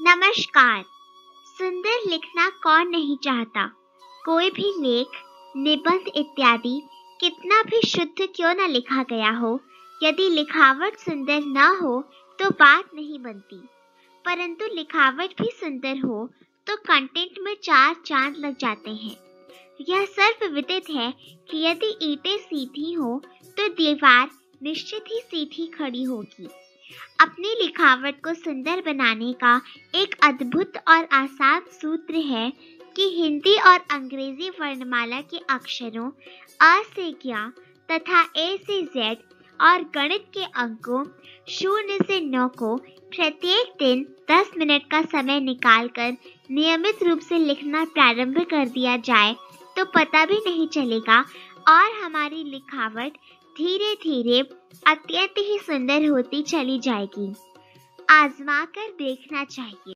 नमस्कार। सुंदर लिखना कौन नहीं चाहता। कोई भी लेख, निबंध इत्यादि कितना भी शुद्ध क्यों न लिखा गया हो, यदि लिखावट सुंदर न हो तो बात नहीं बनती। परंतु लिखावट भी सुंदर हो तो कंटेंट में 4 चांद लग जाते हैं। यह सर्वविदित है कि यदि ईंटें सीधी हो तो दीवार निश्चित ही सीधी खड़ी होगी। अपनी लिखावट को सुंदर बनाने का एक अद्भुत और आसान सूत्र है कि हिंदी और अंग्रेजी वर्णमाला के अक्षरों अ से ज्ञ तथा ए से जेड और गणित के अंकों 0 से 9 को प्रत्येक दिन 10 मिनट का समय निकालकर नियमित रूप से लिखना प्रारंभ कर दिया जाए तो पता भी नहीं चलेगा और हमारी लिखावट धीरे धीरे अत्यंत ही सुंदर होती चली जाएगी। आजमा कर देखना चाहिए।